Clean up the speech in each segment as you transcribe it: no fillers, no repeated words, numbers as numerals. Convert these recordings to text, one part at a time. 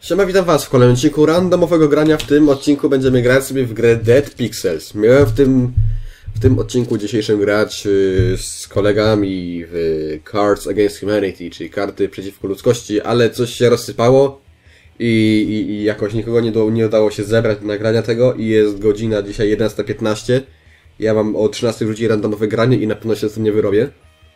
Siema, witam was w kolejnym odcinku randomowego grania. W tym odcinku będziemy grać sobie w grę Dead Pixels. Miałem w tym odcinku dzisiejszym grać z kolegami w Cards Against Humanity, czyli karty przeciwko ludzkości, ale coś się rozsypało i jakoś nikogo nie udało się zebrać do nagrania tego i jest godzina dzisiaj 11:15. Ja mam o 13 ludzi randomowe granie i na pewno się z tym nie wyrobię.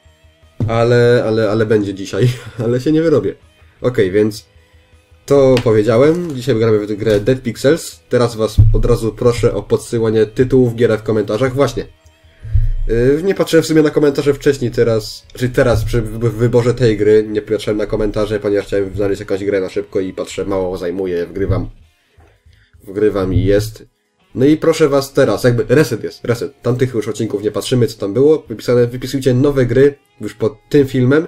Ale będzie dzisiaj, ale się nie wyrobię. Okej, więc to powiedziałem. Dzisiaj gramy w grę Dead Pixels. Teraz was od razu proszę o podsyłanie tytułów gier w komentarzach. Właśnie. Nie patrzyłem w sumie na komentarze wcześniej, teraz przy wyborze tej gry nie patrzyłem na komentarze, ponieważ chciałem znaleźć jakąś grę na szybko i patrzę, mało zajmuje, wgrywam i jest. No i proszę was teraz, jakby reset. Tamtych już odcinków nie patrzymy, co tam było. Wypisujcie nowe gry już pod tym filmem.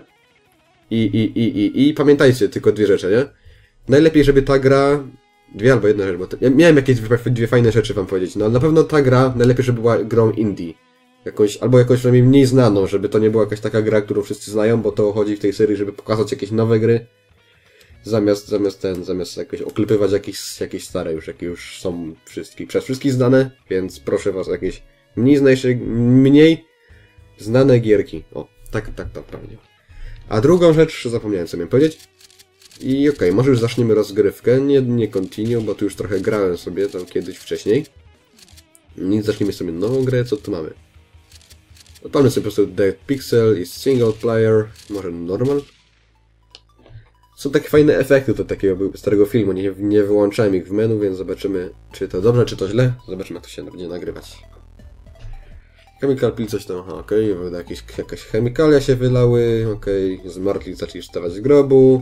I pamiętajcie tylko dwie rzeczy, nie? Najlepiej, żeby ta gra... Dwie albo jedna rzecz, bo ja miałem jakieś dwie fajne rzeczy wam powiedzieć. No na pewno ta gra najlepiej, żeby była grą indie. Albo jakąś przynajmniej mniej znaną, żeby to nie była jakaś taka gra, którą wszyscy znają, bo to chodzi w tej serii, żeby pokazać jakieś nowe gry. Zamiast jakoś oklepywać jakieś stare już, jakie już są przez wszystkich znane, więc proszę was o jakieś mniej znane gierki. O, tak prawnie. A drugą rzecz, zapomniałem sobie powiedzieć. I okej, może już zaczniemy rozgrywkę, nie continue, bo tu już trochę grałem sobie tam kiedyś wcześniej. I zaczniemy sobie nową grę, co tu mamy? Odpalmy sobie po prostu Dead Pixel i single player, może normal. Są takie fajne efekty do takiego starego filmu, nie wyłączałem ich w menu, więc zobaczymy, czy to dobrze, czy to źle. Zobaczymy, jak to się będzie nagrywać. Chemical peel, coś tam, okej, jakaś chemikalia się wylały, okej, zmartwi zaczęli wstawać z grobu.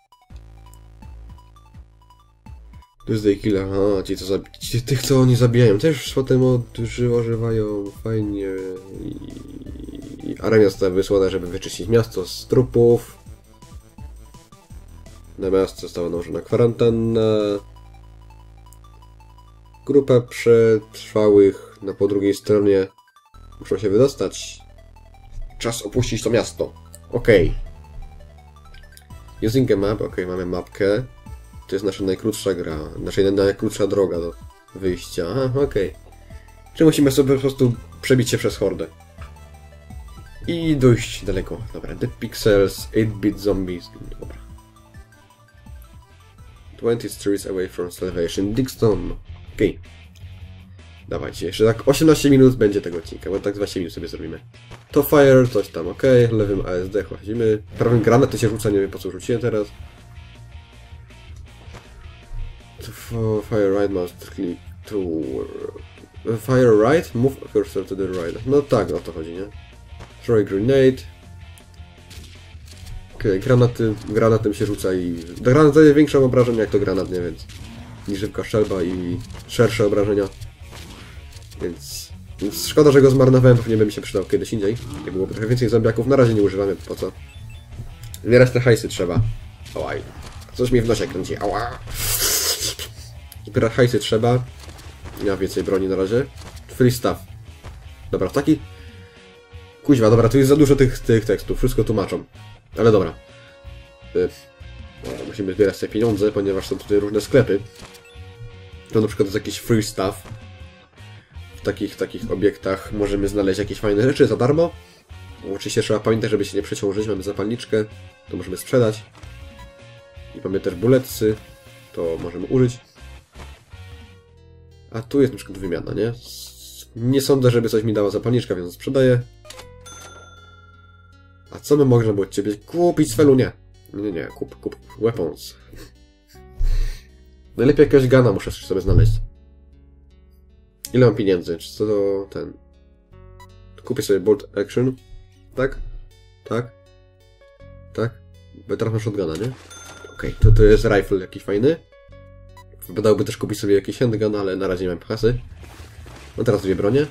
Tuesday Kill, aha, tych co oni zabijają, też potem ożywają, fajnie. I armia została wysłana, żeby wyczyścić miasto z trupów. Na miasto została nałożona kwarantanna. Grupa przetrwałych po drugiej stronie muszą się wydostać. Czas opuścić to miasto. Okej. Using a map, mamy mapkę. To jest nasza najkrótsza gra, najkrótsza droga do wyjścia. Aha, okej. Czy musimy sobie po prostu przebić się przez hordę. I dojść daleko. Dobra, Dead Pixels, 8-bit zombies. Dobra. 20 streets away from salvation. Digston. Okej. Dawajcie, jeszcze tak 18 minut będzie tego odcinka, bo tak 20 minut sobie zrobimy. To fire, coś tam, okej. Lewym ASD chodzimy. Prawym granaty się rzuca, nie wiem po co rzuciłem teraz. Fire right must click to... Fire right? Move cursor to the right. No tak, o to chodzi, nie? Throw a grenade. Okej, granatem się rzuca i... Granat daje większe obrażenia jak to granat, nie? Więc... Niż szybka strzelba i szersze obrażenia. Więc szkoda, że go zmarnowałem, pewnie by mi się przydał kiedyś indziej. Nie byłoby trochę więcej zombiaków, na razie nie używamy, po co? Zbierać te hajsy trzeba. Ałaj. Coś mi w nosie kręci, ała. Zbierać hajsy trzeba. Nie ma więcej broni na razie. Free stuff. Dobra, taki... Kuźwa, dobra, tu jest za dużo tych tekstów, wszystko tłumaczą. Ale dobra. Musimy zbierać te pieniądze, ponieważ są tutaj różne sklepy. To na przykład jest jakiś free stuff. W takich obiektach możemy znaleźć jakieś fajne rzeczy za darmo. Oczywiście trzeba pamiętać, żeby się nie przeciążyć. Mamy zapalniczkę, to możemy sprzedać. I mamy też buletsy, to możemy użyć. A tu jest na przykład wymiana, nie? Nie sądzę, żeby coś mi dała zapalniczka, więc sprzedaję. A co by można było od ciebie kupić, Svelu? Nie. Nie, kup. Weapons. Najlepiej jakiegoś gana muszę sobie znaleźć. Ile mam pieniędzy? Czy to ten... Kupię sobie bolt action. Tak? Bo teraz mam shotguna, nie? Okej, to jest rifle jakiś fajny. Wypadałoby też kupić sobie jakiś handgun, ale na razie nie mam kasy. No teraz dwie bronie.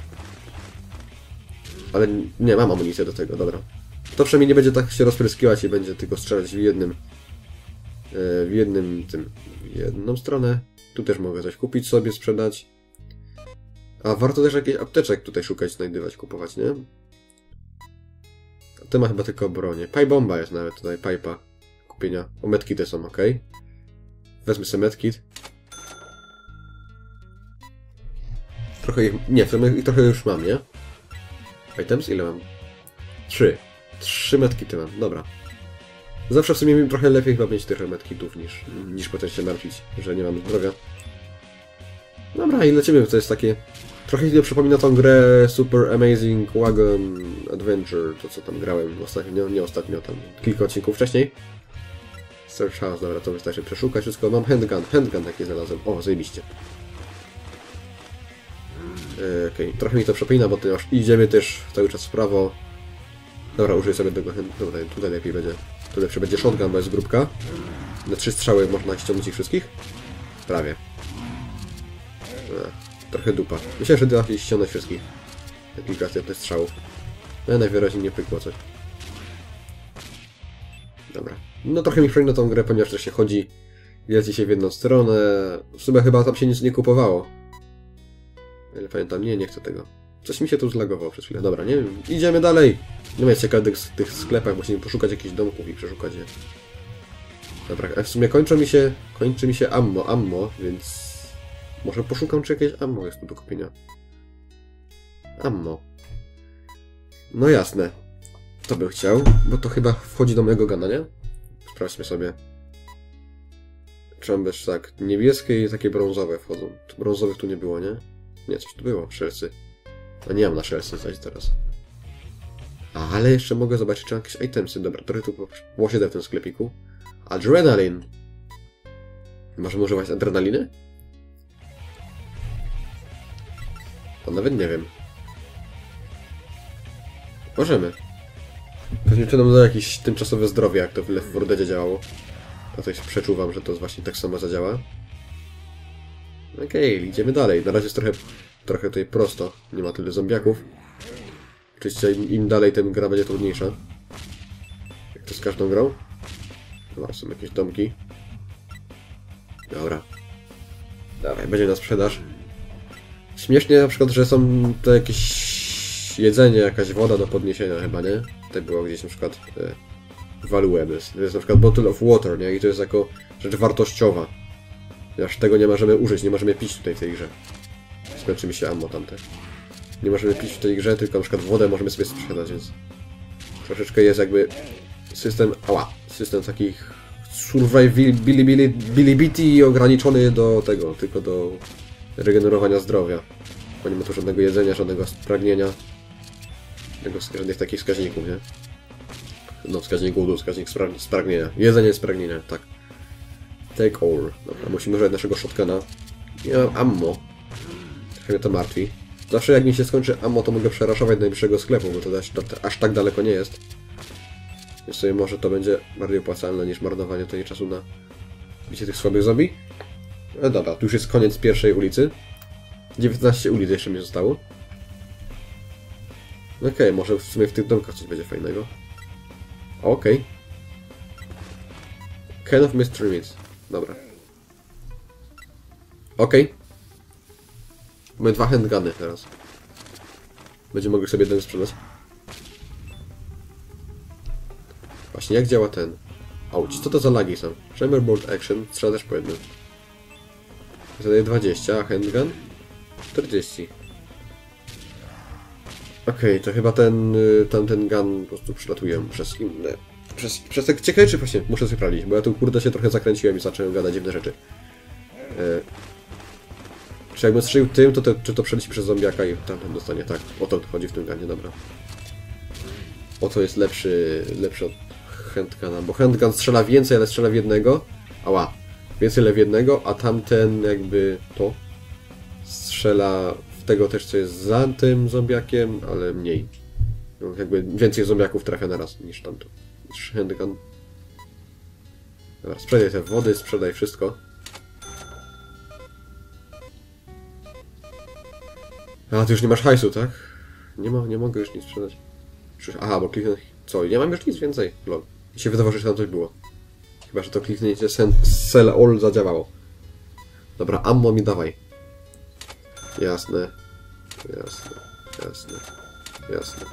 Ale nie, mam amunicję do tego, dobra. To przynajmniej nie będzie tak się rozpryskiwać i będzie tylko strzelać w jedną stronę. Tu też mogę coś kupić sobie, sprzedać. A warto też jakiś apteczek tutaj szukać, znajdywać, kupować, nie? To ma chyba tylko bronię. Pipe bomba jest nawet tutaj, pipa kupienia. O, medkity są, ok. Wezmę sobie medkit. Trochę ich... Nie, trochę już mam, nie? Items? Ile mam? 3. 3 medkity mam, dobra. Zawsze w sumie mi trochę lepiej chyba mieć tych medkitów niż potem się martwić, że nie mam zdrowia. Dobra, i lecimy, to jest takie... Trochę chwilę przypomina tą grę Super Amazing Wagon Adventure, to co tam grałem ostatnio, nie ostatnio, tam kilka odcinków wcześniej. Search House, dobra, to wystarczy przeszukać wszystko. Mam handgun taki znalazłem. O, zajebiście. Okej, trochę mi to przepina, bo idziemy też cały czas w prawo. Dobra, użyję sobie tego handguna, tutaj lepiej będzie. Tu lepszy będzie shotgun, bo jest grupka. Na 3 strzały można ściągnąć ich wszystkich? Prawie. Trochę dupa. Myślę, że da się ściągnąć wszystkich. Na kilka strzałów. No najwyraźniej nie pykło coś. Dobra. No trochę mi przypomina tą grę, ponieważ też się chodzi, leci się w jedną stronę. W sumie chyba tam się nic nie kupowało. Ale pamiętam, nie chcę tego. Coś mi się tu zlagowało przez chwilę. Dobra, nie wiem. Idziemy dalej. Nie ma ciekawych w tych sklepach, musimy poszukać jakichś domków i przeszukać je. Dobra, a w sumie kończy mi się ammo, więc... Może poszukam, czy jakieś ammo jest tu do kupienia. Ammo. No jasne. To bym chciał, bo to chyba wchodzi do mojego gana, nie? Sprawdźmy sobie. Czy mam bez tak, niebieskie i takie brązowe wchodzą. Tu brązowych tu nie było, nie? Nie, coś tu było, szelcy. A nie mam na szelcy coś teraz. Ale jeszcze mogę zobaczyć, czy mam jakieś itemsy. Dobra, trochę tu posiedzę w tym sklepiku. Adrenalin. Możemy używać adrenaliny? To nawet nie wiem. Możemy. Pewnie to nam da jakieś tymczasowe zdrowie, jak to w Left 4 Deadzie działało. A coś przeczuwam, że to właśnie tak samo zadziała. Okej, idziemy dalej. Na razie jest trochę tutaj prosto. Nie ma tyle zombiaków. Oczywiście im dalej, tym gra będzie trudniejsza. Jak to z każdą grą. Dobra, są jakieś domki. Dobra. Dawaj, będzie na sprzedaż. Śmiesznie na przykład, że są to jakieś jedzenie, jakaś woda do podniesienia chyba, nie? Tutaj było gdzieś na przykład valuables. To jest na przykład bottle of water, nie? I to jest jako rzecz wartościowa. Aż tego nie możemy użyć, nie możemy pić tutaj w tej grze. Skończy mi się ammo tamte. Nie możemy pić w tej grze, tylko na przykład wodę możemy sobie sprzedać, więc... Troszeczkę jest jakby system takich survivability ograniczony do tego, tylko do regenerowania zdrowia. Bo nie ma tu żadnego jedzenia, żadnego spragnienia. Żadnych takich wskaźników, nie? No, wskaźnik głodu, wskaźnik spragnienia. Jedzenie, spragnienia, tak. Take all. Dobra, musimy używać naszego shotguna. Nie mam ammo. Trochę mnie to martwi. Zawsze jak mi się skończy ammo, to mogę przeraszować do najbliższego sklepu, bo to aż tak daleko nie jest. Więc sobie może to będzie bardziej opłacalne niż marnowanie tutaj czasu na bicie tych słabych zombie. No dobra, tu już jest koniec pierwszej ulicy. 19 ulic jeszcze mi zostało. Okej, może w sumie w tych domkach coś będzie fajnego. Okej. Can of Mystery Meat. Dobra. Okej. Mamy 2 handguny teraz. Będziemy mogli sobie jeden sprzedać. Właśnie, jak działa ten? Auć, co to za lagi są? Chamberboard Action, strzela też po jednym. Zadaje 20, a handgun? 40. Okej, to chyba tamten gun po prostu przylatuje przez inne... Przez te ciekawe, czy właśnie muszę sobie sprawdzić, bo ja tu kurde się trochę zakręciłem i zacząłem gadać dziwne rzeczy. Czy jakbym strzelił tym, czy to przeleci przez zombiaka i tamten dostanie? Tak, o to chodzi w tym gunie, dobra. Oto jest lepszy od handguna, bo handgun strzela więcej, ale strzela w jednego. Ała. Więcej, ale w jednego, a tamten jakby to strzela w tego też, co jest za tym zombiakiem, ale mniej. No, jakby więcej zombiaków trafia na raz niż tamto. Niż handgun. Dobra, sprzedaj te wody, sprzedaj wszystko. A, ty już nie masz hajsu, tak? Nie mogę już nic sprzedać. Aha, bo kliknę... Co? Nie mam już nic więcej. Lol. Mi się wydawało, że tam coś było. Chyba, że to kliknięcie sell all zadziałało. Dobra, ammo mi dawaj. Jasne. Jasne,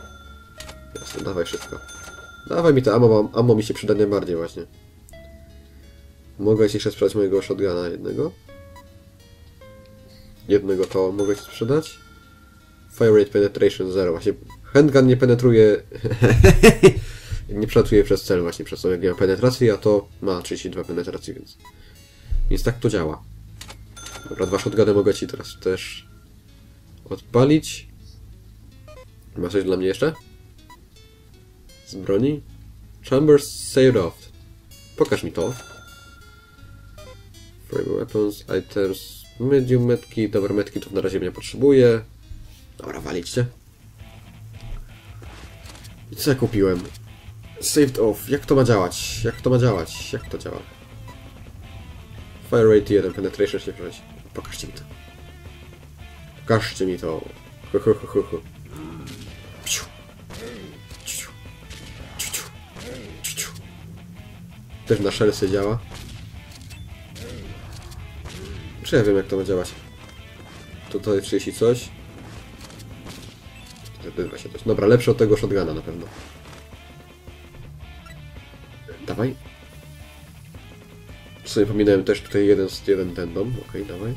dawaj wszystko. Dawaj mi to ammo, bo ammo mi się przyda najbardziej właśnie. Mogę ci jeszcze sprzedać mojego shotguna jednego. Jednego to mogę ci sprzedać. Fire rate penetration 0. Właśnie handgun nie penetruje... nie przelatuje przez cel właśnie przez to, jak nie ma penetracji, a to ma 32 penetracji, więc... Więc tak to działa. Dobra, 2 shotguny mogę ci teraz też odpalić. Ma coś dla mnie jeszcze? Z broni? Chambers saved off. Pokaż mi to. Frame weapons, items, medium medki. Dobra, medki to na razie nie potrzebuję. Dobra, walićcie. I co ja kupiłem? Saved off. Jak to ma działać? Jak to ma działać? Jak to działa? Fire rate 1, penetration się przechodzi. Pokażcie mi to. Pokażcie mi to. Też na szelsy działa. Czy ja wiem, jak to ma działać? Tutaj 30 coś. Zbywa się coś. Dobra, lepsze od tego shotguna na pewno. Dawaj. W sumie pominąłem też tutaj jeden ten dom. Okej, dawaj.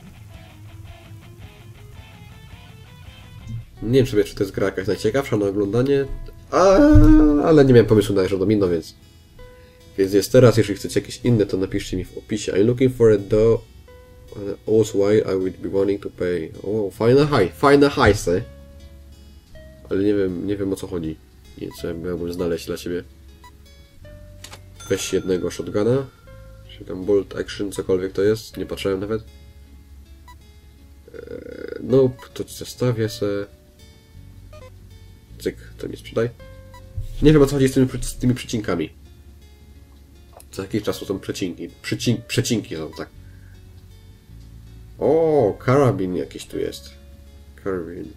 Nie wiem sobie, czy to jest gra jakaś najciekawsza na oglądanie. Ale nie miałem pomysłu na żadną inną, więc... Więc jest teraz, jeśli chcecie jakieś inne, to napiszcie mi w opisie. I'm looking for a door. Also why I would be wanting to pay. O, fajne hajsy. Ale nie wiem o co chodzi. I co ja miałbym znaleźć dla siebie. Weź jednego shotguna. Czy tam bolt action, cokolwiek to jest. Nie patrzyłem nawet. Nope, to ci zostawię se. Cyk, to mi sprzedaj. Nie wiem o co chodzi z tymi przecinkami. Co jakiś czas są przecinki. Przecinki są, tak. O, karabin jakiś tu jest. Karabin.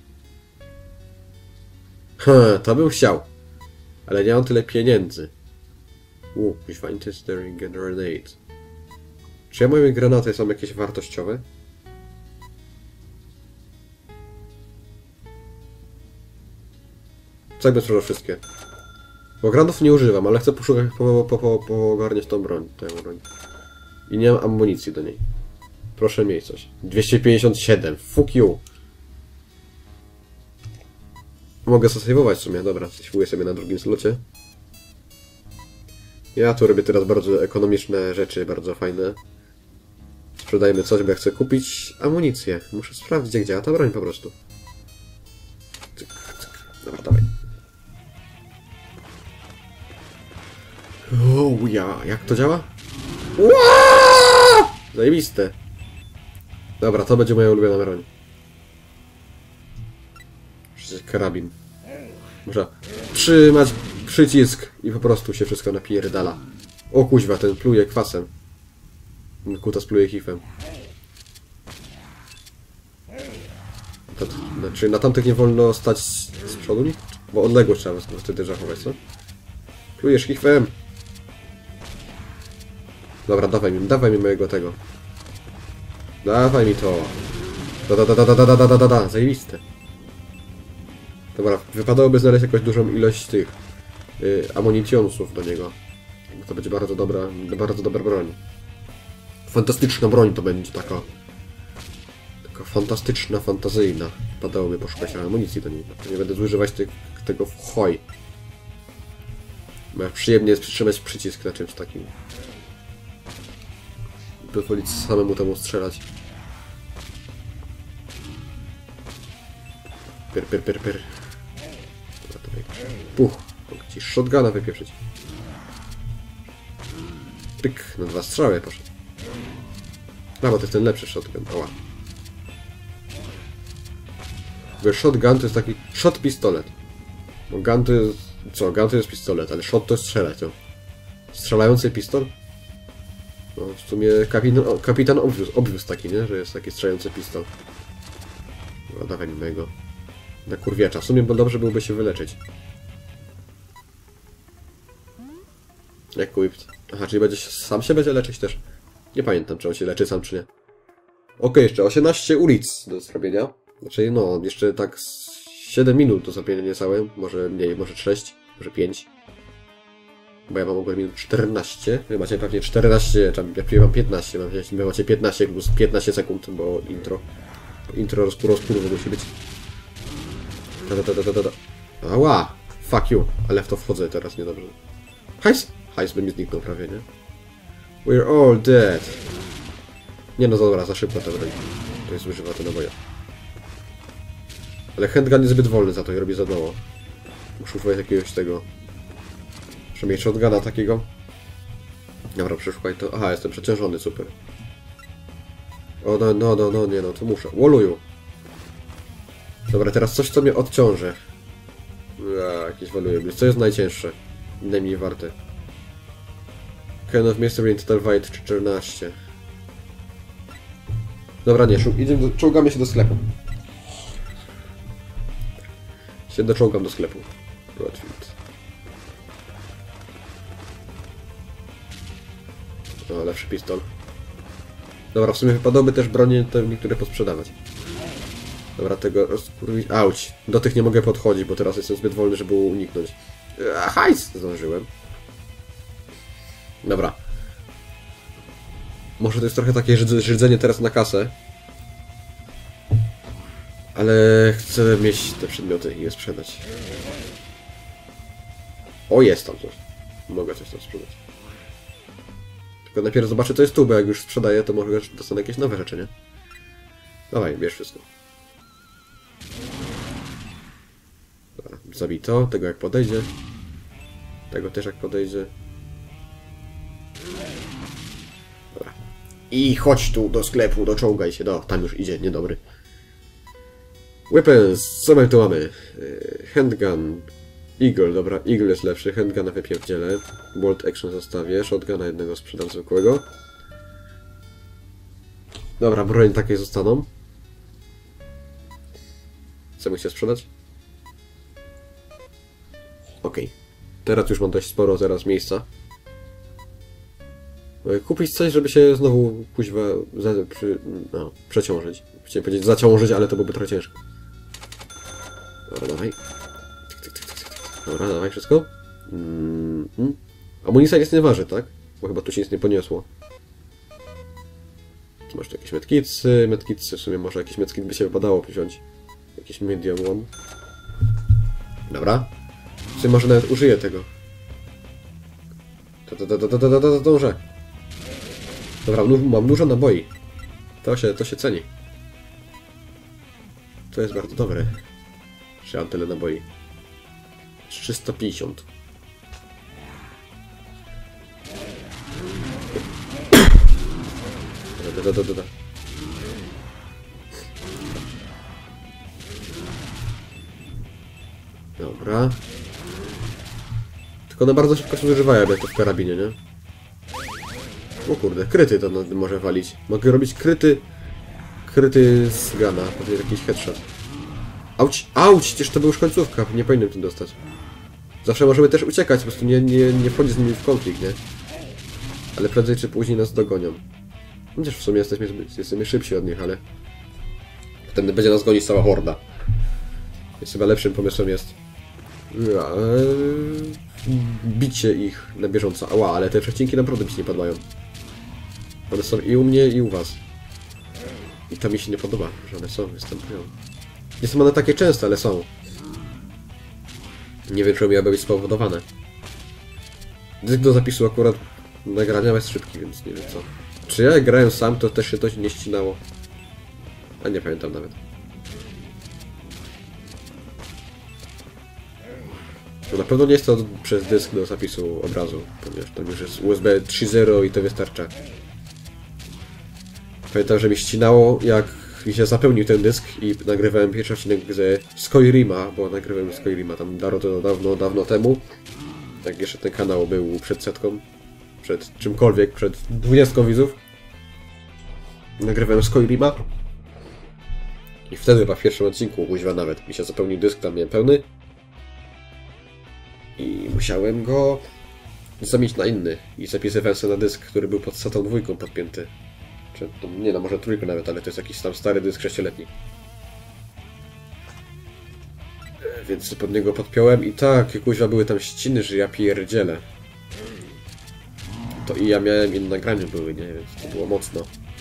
To bym chciał. Ale nie mam tyle pieniędzy. Kuźwa, interstellar grenade. Czy ja moje granaty są jakieś wartościowe? Co jakbym sprzedał wszystkie? Bo granatów nie używam, ale chcę poszukać, ogarniać tą broń. I nie mam amunicji do niej. Proszę mieć coś. 257. Fuck you. Mogę zasejwować w sumie. Dobra, sejwuję sobie na drugim slocie. Ja tu robię teraz bardzo ekonomiczne rzeczy, bardzo fajne. Sprzedajmy coś, bo ja chcę kupić amunicję. Muszę sprawdzić, jak działa ta broń po prostu. Cyk, cyk. Dobra, dawaj. Jak to działa? Zajebiste. Dobra, to będzie moja ulubiona broń. Przecież karabin. Można trzymać przycisk i po prostu się wszystko napierdala. O kuźwa, ten pluje kwasem. Kutas pluje hifem. Znaczy na tamtych nie wolno stać z przodu, bo odległość trzeba wtedy zachować, co? Plujesz hifem. Dobra, dawaj mi mojego tego. Dawaj mi to. Zajebiste. Dobra, wypadałoby znaleźć jakąś dużą ilość tych amunicjonsów do niego. To będzie bardzo dobra broń. Fantastyczna broń to będzie taka fantastyczna, fantazyjna. Wypadałoby poszukać amunicji do niej. Nie będę zużywać tego w choj. Bo przyjemnie jest przytrzymać przycisk na czymś takim. Pozwolić samemu temu strzelać. Pyr. Dobra, tutaj. Puch. Mogę ci shotguna wypieprzyć. Pyk. Na 2 strzały poszedł. No, bo to jest ten lepszy shotgun. Oła. Bo shotgun to jest taki shot pistolet. Bo gun to jest... Co? Gun to jest pistolet, ale shot to jest strzelać. No. Strzelający pistol? No, w sumie kapitan obwiózł taki, nie? Że jest taki strzelający pistol. No, dawaj mi mojego. Na kurwiacza. W sumie bo dobrze byłoby się wyleczyć. Jak whipped. Aha, czyli sam się będzie leczyć też. Nie pamiętam, czy on się leczy sam, czy nie. Okej, jeszcze 18 ulic do zrobienia. Znaczy, no, jeszcze tak 7 minut do zrobienia niecałe. Może mniej, może 6, może 5. Bo ja mam ogólnie minut 14. Wy macie pewnie 14, ja mam 15. Wy macie 15 plus 15 sekund, bo intro. Intro rozpływu musi być. Ała! Fuck you! Ale w to wchodzę teraz niedobrze. Hajs! Hajs by mi zniknął prawie, nie? We're all dead. Nie no dobra, za szybko to broń. To jest używa te naboje. Ale handgun jest zbyt wolny za to i robi za mało. Muszę używać jakiegoś tego... Muszę mieć shotguna takiego. Dobra, przeszukaj to. Aha, jestem przeciążony, super. O, no, nie no, to muszę. Woluju. Dobra, teraz coś, co mnie odciąży. Jakieś waluje. Co jest najcięższe? Najmniej warte. Kind of Mystery in Total White 14. Dobra, nie, czołgamy się do sklepu. Doczołgam do sklepu. Rotfield. O, lepszy pistol. Dobra, w sumie wypadałoby też bronie te niektóre posprzedawać. Dobra, tego rozkurwić. Auć! Do tych nie mogę podchodzić, bo teraz jestem zbyt wolny, żeby uniknąć. Hajs! Zdążyłem. Dobra. Może to jest trochę takie żydzenie teraz na kasę. Ale chcę mieć te przedmioty i je sprzedać. O, jest tam coś. Mogę coś tam sprzedać. Tylko najpierw zobaczę, co jest tu, bo jak już sprzedaję, to może dostanę jakieś nowe rzeczy, nie? Dawaj, bierz wszystko. Dobra, zabij to, tego jak podejdzie. Tego też jak podejdzie. Dobra. I chodź tu do sklepu, doczołgaj się. No, tam już idzie, niedobry. Weapons, co my tu mamy? Handgun. Eagle, dobra, Eagle jest lepszy, handguna wypierdzielę. Bolt action zostawię, shotguna jednego sprzedam zwykłego. Dobra, broń takie zostaną. Co bym chciał sprzedać? Okej. Teraz już mam dość sporo teraz miejsca. Kupić coś, żeby się znowu kuźwa przeciążyć. Chciałem powiedzieć zaciążyć, ale to byłoby trochę ciężko. Dobra, dawaj. Dobra, dawaj wszystko. Amunicja nic nie waży, tak? Bo chyba tu się nic nie poniosło. Tu masz tu jakieś medkitsy. Medkitsy w sumie może jakiś medkit by się wypadało wziąć. Jakiś medium one. Dobra. W sumie może nawet użyję tego. Dążę. Dobra, mam dużo naboi. To się ceni. To jest bardzo dobre. Że mam tyle naboi. 350. Dobra. Tylko one bardzo szybko się zużywają, jak to w karabinie, nie? O kurde, kryty to może walić. Mogę robić kryty z gana, pewnie jakiś headshot. Auć, auć, przecież to była już końcówka, nie powinienem tym dostać. Zawsze możemy też uciekać, po prostu nie wchodzić z nimi w konflikt, nie? Ale prędzej czy później nas dogonią. Chociaż w sumie jesteśmy szybsi od nich, ale... Potem będzie nas gonić cała horda. Więc chyba lepszym pomysłem jest... bicie ich na bieżąco. Ała, ale te przecinki naprawdę mi się nie podobają. One są i u mnie, i u was. I to mi się nie podoba, że one są, występują. Nie są one takie częste, ale są. Nie wiem, czy miałyby być spowodowane. Dysk do zapisu akurat nagrania jest szybki, więc nie wiem co. Czy ja jak grałem sam, to też się to nie ścinało? A nie pamiętam nawet. No na pewno nie jest to przez dysk do zapisu obrazu, ponieważ tam już jest USB 3.0 i to wystarcza. Pamiętam, że mi ścinało, jak mi się zapełnił ten dysk i nagrywałem pierwszy odcinek ze Skyrima, bo nagrywałem Skyrima tam dawno temu. Jak jeszcze ten kanał był przed setką, przed czymkolwiek, przed 20 widzów. Nagrywałem Skyrima. I wtedy chyba w pierwszym odcinku, kuźwa nawet, mi się zapełnił dysk, tam miałem pełny. I musiałem go zamienić na inny. I zapisywałem sobie na dysk, który był pod SATA 2 podpięty. Czy, nie no, może 3 nawet, ale to jest jakiś tam stary dysk 6-letni. Więc pod niego podpiąłem i tak, kuźwa, były tam ściny, że ja pierdzielę. To i ja miałem inne nagrania były, nie? Więc to było mocno.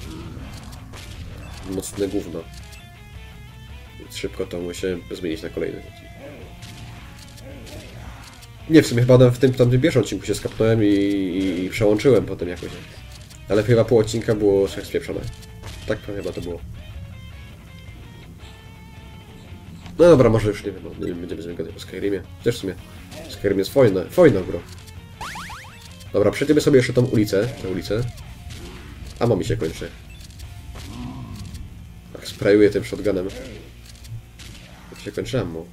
Mocne gówno. Więc szybko to musiałem zmienić na kolejny. Nie, w sumie chyba w tym pierwszym odcinku się skapnąłem i przełączyłem potem jakoś. Ale chyba pół odcinka było trochę spieprzone. Tak chyba to było. No dobra, może już nie wiem, no, nie będziemy gadać o Skyrimie. Też w sumie Skyrim jest fajna gro. Dobra, przejdziemy sobie jeszcze tą ulicę, A mi się kończy. Tak, sprayuję tym shotgunem. Jak się kończy ammo.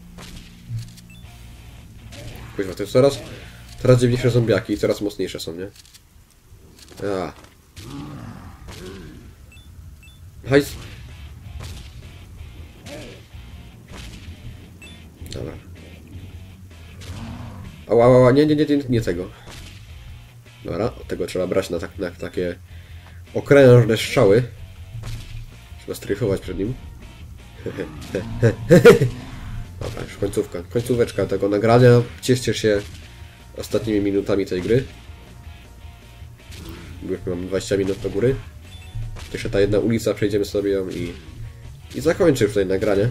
Kuźwa, to jest coraz dziwniejsze zombiaki i coraz mocniejsze są, nie? A. Hajs. Dobra. Ała, nie tego. Dobra, od tego trzeba brać na takie okrężne strzały. Trzeba stryfować przed nim. Dobra, już końcóweczka tego nagrania. Cieszcie się ostatnimi minutami tej gry. Już mam 20 minut do góry. Jeszcze ta jedna ulica, przejdziemy sobie ją i zakończę już tutaj nagranie.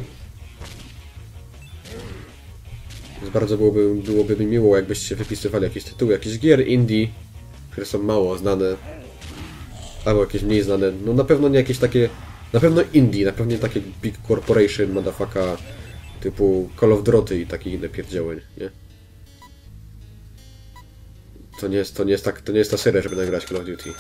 Więc bardzo byłoby mi miło, jakbyście wypisywali jakieś tytuły, jakieś gier indie, które są mało znane, albo jakieś mniej znane. No na pewno nie jakieś takie, na pewno indie, na pewno nie takie big corporation, motherfucker, typu Call of Duty i takie inne pierdzioły, nie? To nie jest ta seria, żeby nagrać Call of Duty.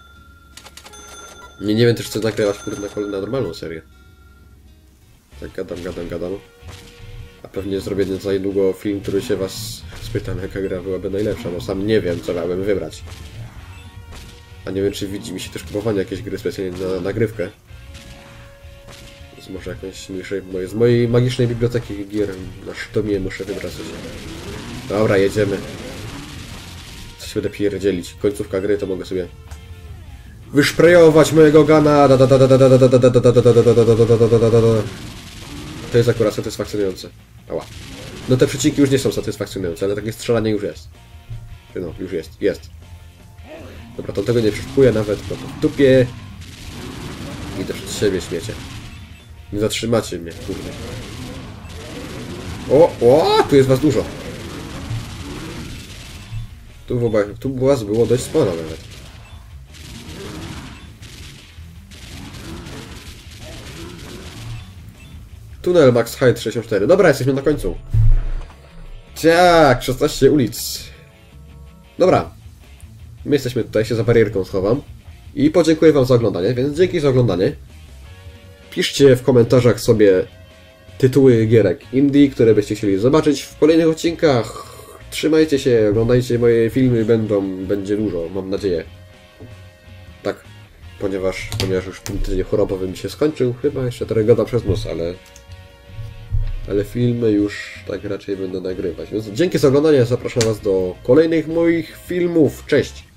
Nie wiem też, co nagrywać na normalną serię. Tak gadam. A pewnie zrobię za niedługo film, który się was spytam, jaka gra byłaby najlepsza, bo sam nie wiem, co miałbym wybrać. A nie wiem, czy widzi mi się też kupowanie jakiejś gry specjalnie na nagrywkę. Więc może jakąś z mojej magicznej biblioteki gier na sztomie muszę wybrać coś. Dobra, jedziemy. Coś będę pierdzielić. Końcówka gry to mogę sobie wyszprejować mojego gana. To jest akurat satysfakcjonujące. Ała. No te przecinki już nie są satysfakcjonujące, ale takie strzelanie już jest. No, już jest. Dobra, to tego nie przeszkuję nawet, bo to w dupie. Idę przed siebie, śmiecie. Nie zatrzymacie mnie, kurde. O, tu jest was dużo. Tu was było dość sporo nawet. Tunel Max Height 64. Dobra, jesteśmy na końcu. Tak, 16 ulic. Dobra. My jesteśmy tutaj, się za barierką schowam. I podziękuję wam za oglądanie, więc dzięki za oglądanie. Piszcie w komentarzach sobie tytuły gierek indie, które byście chcieli zobaczyć w kolejnych odcinkach. Trzymajcie się, oglądajcie moje filmy, będzie dużo, mam nadzieję. Tak, ponieważ już ten tydzień chorobowy mi się skończył, chyba jeszcze trochę gada przez nos, ale filmy już tak raczej będę nagrywać. Więc dzięki za oglądanie, zapraszam was do kolejnych moich filmów. Cześć!